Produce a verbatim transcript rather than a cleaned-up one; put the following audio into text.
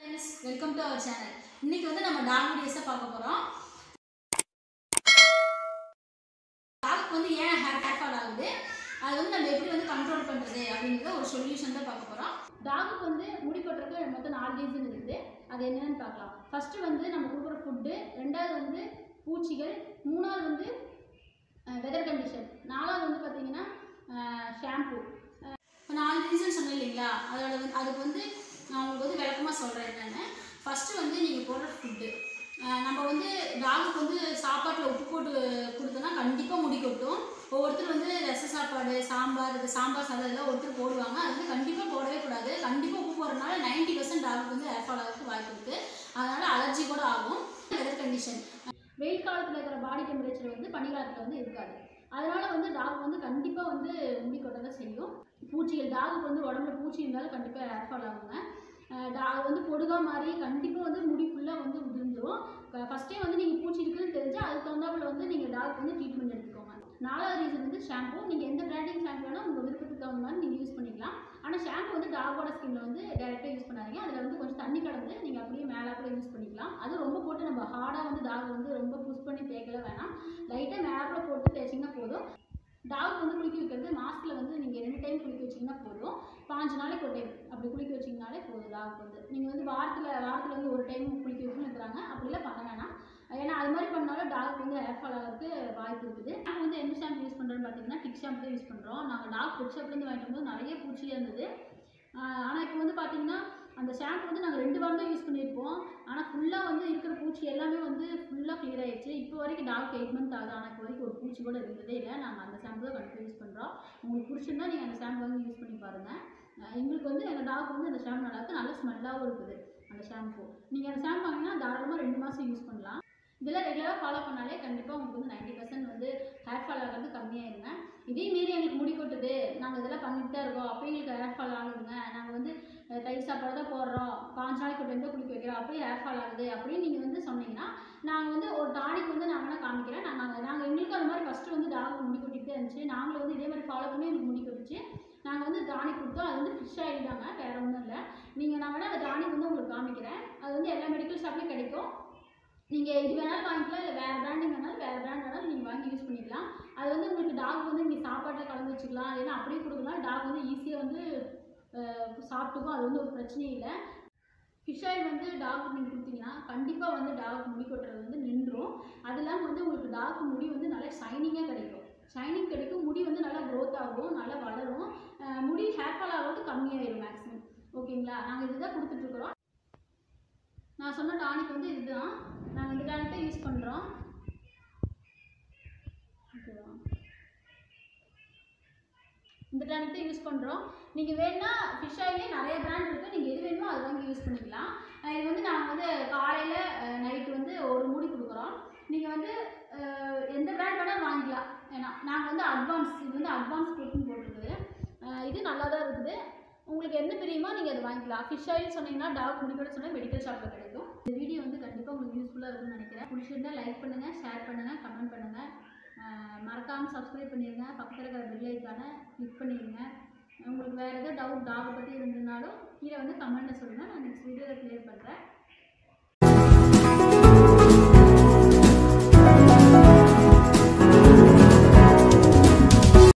Friends, welcome to our channel. இன்னைக்கு வந்து நம்ம டாக் வீடியோஸை பார்க்க போறோம். டாக் வந்து ஏன் ஹேர் ஹேர் ஃபால் ஆகுது, அது வந்து நம்ம எப்படி வந்து கண்ட்ரோல் பண்றது அப்படிங்கறத ஒரு சொல்யூஷன் தான் பார்க்க போறோம். டாக் வந்து முடி கொட்டுறதுக்கு மொத்தம் நாலு ரீசன் இருக்குது. அது என்னன்னு பார்க்கலாம். ஃபர்ஸ்ட் வந்து நம்ம கொடுக்குற ஃபுட், ரெண்டாவது வந்து பூச்சிகள், மூணாவது வந்து வெதர் கண்டிஷன், நாலாவது வந்து பார்த்தீங்கன்னா ஷாம்பு. இப்போ நாலு ரீசன் சொன்னேன் இல்லைங்களா, அதோட வந்து அதுக்கு வந்து நான் உங்களுக்கு வந்து விளக்கமாக சொல்கிறேன் என்னென்னு. ஃபஸ்ட்டு வந்து நீங்கள் போடுற ஃபுட்டு, நம்ம வந்து டாகுக்கு வந்து சாப்பாட்டில் உப்பு போட்டு கொடுத்தோன்னா கண்டிப்பாக முடி கொட்டும். ஒவ்வொருத்தர் வந்து ரச சாப்பாடு, சாம்பார், இது சாம்பார் சாதம் இதெல்லாம் ஒருத்தர் போடுவாங்க. அது வந்து கண்டிப்பாக போடவே கூடாது. கண்டிப்பாக உப்பு போடுறதுனால நைன்ட்டி பர்சன்ட் டாகுக்கு வந்து ஹேர் ஃபால் ஆகிறதுக்கு வாய்ப்பு இருக்குது. அதனால் அலர்ஜி கூட ஆகும். வெதர் கண்டிஷன், வெயில் காலத்தில் இருக்கிற பாடி டெம்பரேச்சர் வந்து பனிக்காலத்தில் வந்து இருக்காது. அதனால் வந்து டாக் வந்து கண்டிப்பாக வந்து முடி கொட்ட தான் செய்யும். பூச்சிகள், டாகுக்கு வந்து உடம்புல பூச்சி இருந்தாலும் கண்டிப்பாக ஹேர் ஃபால் ஆகுங்க. டாக் வந்து பொடுகா மாதிரி கண்டிப்பாக வந்து முடி ஃபுல்லாக வந்து உதிர்ந்துடும். ஃபஸ்ட்டே வந்து நீங்கள் பூச்சி இருக்குதுன்னு தெரிஞ்சால் அதுக்கு தகுந்தாப்புல வந்து நீங்கள் டாக் வந்து ட்ரீட்மெண்ட் எடுத்துக்கோங்க. நாலாவது ரீசன் வந்து ஷாம்பு. நீங்கள் எந்த பிராண்டிங் ஷாம்பு வேணால் உங்கள் விருப்பத்துக்கு தகுந்த மாதிரி நீங்கள் யூஸ் பண்ணிக்கலாம். ஆனால் ஷாம்பு வந்து டாகோட ஸ்கின்ல வந்து டைரெக்டாக யூஸ் பண்ணாதீங்க. அதில் வந்து கொஞ்சம் தண்ணி கலந்து நீங்கள் அப்படியே மேலே கூட யூஸ் பண்ணிக்கலாம். அது ரொம்ப போட்டு நம்ம ஹார்டாக வந்து டாக் வந்து ரொம்ப புஷ் பண்ணி தேய்க்கல வேணாம். லைட்டாக மேலே போட்டு தேய்ச்சிங்கன்னா போதும். டாக் வந்து குளிக்க வைக்கிறது மாஸ்கில் வந்து நீங்கள் ரெண்டு டைம் குளிக்க வச்சிங்கன்னா போதும். பாஞ்சு நாளைக்கு ஒரு டைம் அப்படி குளிக்க வச்சிங்கனாலே போதும். டாக் வந்து நீங்கள் வந்து வாரத்தில் வாரத்தில் வந்து ஒரு டைம் குளிக்க வைக்கணும்னு இருக்கிறாங்க, அப்படிலாம் பண்ண வேணாம். ஏன்னா அது மாதிரி பண்ணாலும் டாக் வந்து ஹேர் ஃபால் ஆகிறதுக்கு வாய்ப்பு இருக்குது. நாங்கள் வந்து எந்த ஷாம்பு யூஸ் பண்ணுறோன்னு பார்த்தீங்கன்னா டிக் ஷாம்பு தான் யூஸ் பண்ணுறோம். நாங்கள் டாக் பெட் ஷாப்லேருந்து வாங்கிட்டு போது நிறைய பூச்சியாக இருந்தது. ஆனால் இப்போ வந்து பார்த்தீங்கன்னா அந்த ஷாம்பு வந்து நாங்கள் ரெண்டு வாரம் தான் யூஸ் பண்ணியிருப்போம். ஆனால் ஃபுல்லாக வந்து இருக்கிற பூச்சி எல்லாமே வந்து ஃபுல்லாக கிளியர் ஆகிடுச்சு. இப்போ வரைக்கும் டாக் எயிட் மந்த் ஆகுது, ஆனால் இப்போ வரைக்கும் ஒரு பூச்சி கூட இருந்ததே இல்லை. நாங்கள் அந்த ஷாம்பு தான் கண்டிப்பாக யூஸ் பண்ணுறோம். உங்களுக்கு பிடிச்சிருந்தா நீங்கள் அந்த ஷாம்பு வந்து யூஸ் பண்ணி பாருங்கள். எங்களுக்கு வந்து எங்கள் டாக் வந்து அந்த ஷாம்பு நல்லாயிருக்கு, நல்ல ஸ்மெல்லாகவும் இருக்குது அந்த ஷாம்பு. நீங்கள் அந்த ஷாம்பு வாங்கினா தாராளமாக ரெண்டு மாதம் யூஸ் பண்ணலாம். இதெல்லாம் ரெகுலராக ஃபாலோ பண்ணாலே கண்டிப்பாக உங்களுக்கு வந்து நைன்ட்டி பர்சன்ட் வந்து ஹேர் ஃபால் ஆகிறது கம்மியாயிருங்க. இதே மீறி எங்களுக்கு முடி கொட்டுது, நாங்கள் இதெல்லாம் பண்ணிட்டு தான் இருக்கோம், அப்போ எங்களுக்கு ஹேர் ஃபால் ஆகுதுங்க, நாங்கள் வந்து தயிர் சாப்பாடு தான் போடுறோம், பாஞ்சு நாளைக்கு ஒரு தான் குளிக்க வைக்கிறோம், அப்படியே ஹேர் ஃபால் ஆகுது அப்படின்னு நீங்கள் வந்து சொன்னீங்கன்னா நாங்கள் வந்து ஒரு டானிக் வந்து நான் வேணால் காமிக்கிறேன். நாங்கள் நாங்கள் எங்களுக்கு அது மாதிரி ஃபஸ்ட்டு வந்து டாக் முடி கொட்டிகிட்டே இருந்துச்சு. நாங்களும் வந்து இதே மாதிரி ஃபாலோ பண்ணி எனக்கு முடி கொட்டுச்சு. நாங்கள் வந்து டானிக் கொடுத்தோம். அது வந்து ஃபிஷ் ஆயில் தாங்க, வேறு ஒன்றும் இல்லை. நீங்கள் நான் வேணால் அந்த டானிக் வந்து உங்களுக்கு காமிக்கிறேன். அது வந்து எல்லா மெடிக்கல் ஷாப்லேயும் கிடைக்கும். நீங்கள் இது வேணாலும் வாங்கிக்கலாம், இல்லை வேறு பிராண்டிங் வேணாலும் வேறு பிராண்ட் வேணாலும் நீங்கள் வாங்கி யூஸ் பண்ணிக்கலாம். அது வந்து உங்களுக்கு டாக் வந்து நீங்கள் சாப்பாட்டில் கலந்து வச்சுக்கலாம், ஏன்னா அப்படியே கொடுக்கலாம். டாக் வந்து ஈஸியாக வந்து சாப்பிட்டுக்கும், அது வந்து ஒரு பிரச்சனையும் இல்லை. ஃபிஷ் ஆயில் வந்து டாக் நீங்கள் கொடுத்தீங்கன்னா கண்டிப்பாக வந்து டாக் முடி கொட்டுறது வந்து நின்றும். அது இல்லாமல் வந்து உங்களுக்கு டாக் முடி வந்து நல்லா ஷைனிங்காக கிடைக்கும். ஷைனிங் கிடைக்கும், முடி வந்து நல்லா க்ரோத் ஆகும், நல்லா வளரும். முடி ஹேர் ஃபால் ஆகிறது கம்மியாயிடும் மேக்ஸிமம். ஓகேங்களா, நாங்கள் இதுதான் கொடுத்துட்ருக்குறோம். நான் சொன்ன டானிக் வந்து இதுதான், நாங்கள் இந்த டானிக் தான் யூஸ் பண்ணுறோம். ஓகேவா, இந்த டானிக் தான் யூஸ் பண்ணுறோம். நீங்கள் வேணுன்னா ஃபிஷ் ஆயிலே நிறைய பிராண்ட் இருக்குது, நீங்கள் எது வேணுமோ அது வாங்கி யூஸ் பண்ணிக்கலாம். இது வந்து நாங்கள் வந்து காலையில் நைட்டு வந்து ஒரு மூடி கொடுக்குறோம். நீங்கள் வந்து எந்த பிராண்ட் வேணாலும் வாங்கிக்கலாம். ஏன்னா நாங்கள் வந்து அட்வான்ஸ், இது வந்து அட்வான்ஸ் கொடுத்துன்னு போட்டிருக்குது. இது நல்லா தான் இருக்குது. உங்களுக்கு என்ன பிரியுமோ நீங்கள் அதை வாங்கிக்கலாம். ஃபிஷ் ஆயில் சொன்னீங்கன்னா டாக் முடிக்கூட சொன்னால் மெடிக்கல் ஷாப்பில் கிடைக்கும். இந்த வீடியோ வந்து கண்டிப்பாக உங்களுக்கு யூஸ்ஃபுல்லாக இருக்குன்னு நினைக்கிறேன். பிடிச்சிருந்தால் லைக் பண்ணுங்கள், ஷேர் பண்ணுங்கள், கமெண்ட் பண்ணுங்கள். மறக்காமல் சப்ஸ்கிரைப் பண்ணிடுங்க. பக்கத்தில் இருக்கிற பெல் ஐக்கானை கிளிக் பண்ணிடுங்க. உங்களுக்கு வேறு எதாவது டவுட் டாகை பற்றி இருந்ததுனாலும் கீழே வந்து கமெண்ட்டில் சொல்லுங்கள், நான் நெக்ஸ்ட் வீடியோவில் கிளியர் பண்ணுறேன்.